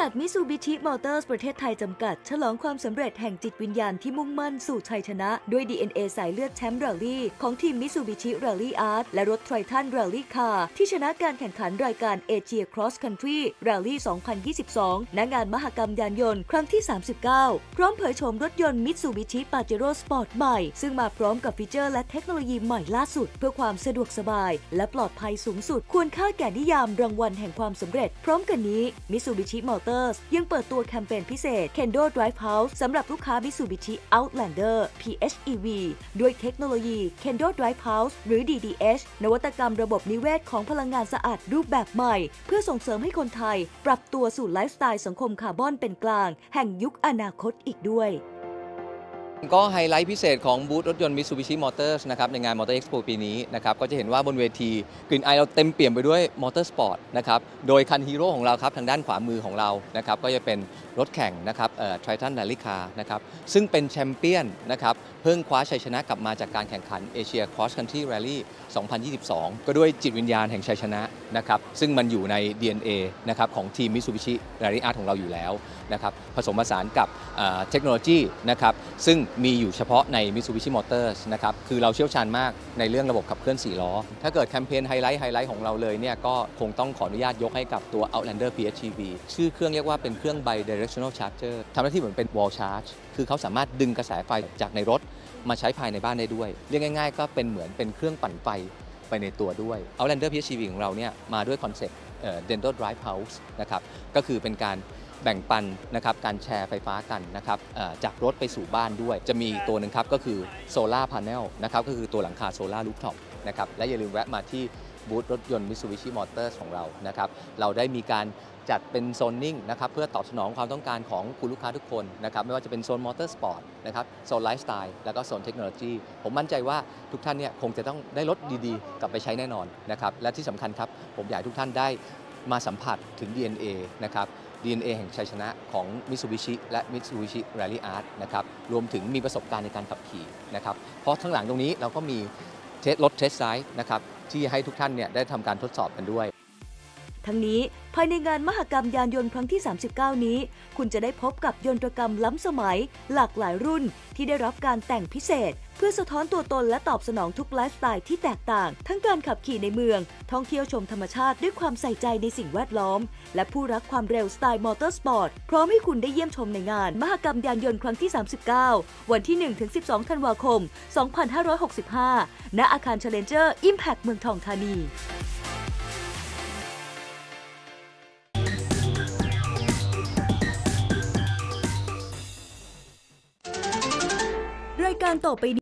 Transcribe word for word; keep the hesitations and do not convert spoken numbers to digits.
ษัทมิซูบิชิมอเตอร์สประเทศไทยจำกัดฉลองความสำเร็จแห่งจิตวิญญาณที่มุ่งมั่นสู่ชัยชนะด้วย ดี เอ็น เอ สายเลือดแชมป์แรลลี่ของทีมมิซูบิชิแรลลี่อาร์ตและรถไทรทันแรลลี่คาร์ที่ชนะการแข่งขันรายการเอเชียครอสคันทรีแรลลี่ สองพันยี่สิบสอง ณ งานมหกรรมยานยนต์ครั้งที่ สามสิบเก้า พร้อมเผยโฉมรถยนต์มิตซูบิชิปาเจโร่สปอร์ตใหม่ซึ่งมาพร้อมกับฟีเจอร์และเทคโนโลยีใหม่ล่าสุดเพื่อความสะดวกสบายและปลอดภัยสูงสุดควรค่าแก่นิยามรางวัลแห่งความสำเร็จพร้อมกันนี้มิซูบิชิมอเตอร์สยังเปิดตัวแคมเปญพิเศษ Kendo Drive House สำหรับลูกค้า Mitsubishi Outlander พี เอช อี วี ด้วยเทคโนโลยี Kendo Drive House หรือ ดี ดี เอช นวัตกรรมระบบนิเวศของพลังงานสะอาดรูปแบบใหม่เพื่อส่งเสริมให้คนไทยปรับตัวสู่ไลฟ์สไตล์สังคมคาร์บอนเป็นกลางแห่งยุคอนาคตอีกด้วยก็ไฮไลท์พิเศษของบูธรถยนต์ Mitsubishi Motors นะครับในงาน Motor Expo ปีนี้นะครับก็จะเห็นว่าบนเวทีกลิ่นอายเราเต็มเปี่ยมไปด้วยมอเตอร์สปอร์ตนะครับโดยคันฮีโร่ของเราครับทางด้านขวามือของเรานะครับก็จะเป็นรถแข่งนะครับเอ่อ Triton Rally Car นะครับซึ่งเป็นแชมเปี้ยนนะครับเพิ่งคว้าชัยชนะกลับมาจากการแข่งขัน Asia Cross Country Rally สองพันยี่สิบสอง ก็ด้วยจิตวิญญาณแห่งชัยชนะนะครับซึ่งมันอยู่ใน ดี เอ็น เอ นะครับของทีม Mitsubishi Rally Art ของเราอยู่แล้วนะครับผสมผสานกับเทคโนโลยีนะครับซึ่งมีอยู่เฉพาะใน Mitsubishi Motors นะครับคือเราเชี่ยวชาญมากในเรื่องระบบขับเคลื่อนสี่ล้อถ้าเกิดแคมเปญไฮไลท์ไฮไลท์ของเราเลยเนี่ยก็คงต้องขออนุญาตยกให้กับตัว Outlander พี เอช อี วี ชื่อเครื่องเรียกว่าเป็นเครื่อง Bi-directional Charger ทำหน้าที่เหมือนเป็น Wall Charge คือเขาสามารถดึงกระแสไฟจากในรถมาใช้ภายในบ้านได้ด้วยเรียกง่ายๆก็เป็นเหมือนเป็นเครื่องปั่นไฟไปในตัวด้วย Outlander พี เอช อี วี ของเราเนี่ยมาด้วยคอนเซ็ปต์ Kendo Drive House นะครับก็คือเป็นการแบ่งปันนะครับการแชร์ไฟฟ้ากันนะครับจากรถไปสู่บ้านด้วยจะมีตัวหนึ่งครับก็คือโซลาร์พาเนลนะครับก็คือตัวหลังคาโซลาร์รูฟท็อปนะครับและอย่าลืมแวะมาที่บูธรถยนต์ Mitsubishi Motors ของเรานะครับเราได้มีการจัดเป็นโซนนิ่งนะครับเพื่อตอบสนองความต้องการของคุณลูกค้าทุกคนนะครับไม่ว่าจะเป็นโซนมอเตอร์สปอร์ตนะครับโซนไลฟ์สไตล์แล้วก็โซนเทคโนโลยีผมมั่นใจว่าทุกท่านเนี่ยคงจะต้องได้รถดีๆกลับไปใช้แน่นอนนะครับและที่สำคัญครับผมอยากให้ทุกท่านได้มาสัมผัสถึง ดี เอ็น เอ นะครับ ดี เอ็น เอ แห่งชัยชนะของ Mitsubishi และ Mitsubishi Rally Art นะครับรวมถึงมีประสบการณ์ในการขับขี่นะครับเพราะข้างหลังตรงนี้เราก็มีเทสรถเทสไซส์นะครับที่ให้ทุกท่านเนี่ยได้ทำการทดสอบกันด้วยทั้งนี้ภายในงานมหกรรมยานยนต์ครั้งที่ สามสิบเก้า นี้คุณจะได้พบกับยนตรกรรมล้ำสมัยหลากหลายรุ่นที่ได้รับการแต่งพิเศษเพื่อสะท้อนตัวตนและตอบสนองทุกไลฟ์สไตล์ที่แตกต่างทั้งการขับขี่ในเมืองท่องเที่ยวชมธรรมชาติด้วยความใส่ใจในสิ่งแวดล้อมและผู้รักความเร็วสไตล์มอเตอร์สปอร์ตพร้อมให้คุณได้เยี่ยมชมในงานมหกรรมยานยนต์ครั้งที่ สามสิบเก้า วันที่ หนึ่งถึงสิบสอง ธันวาคม สองพันห้าร้อยหกสิบห้า ณ อาคาร Challenger Impact เมืองทองธานีรายการต่อไป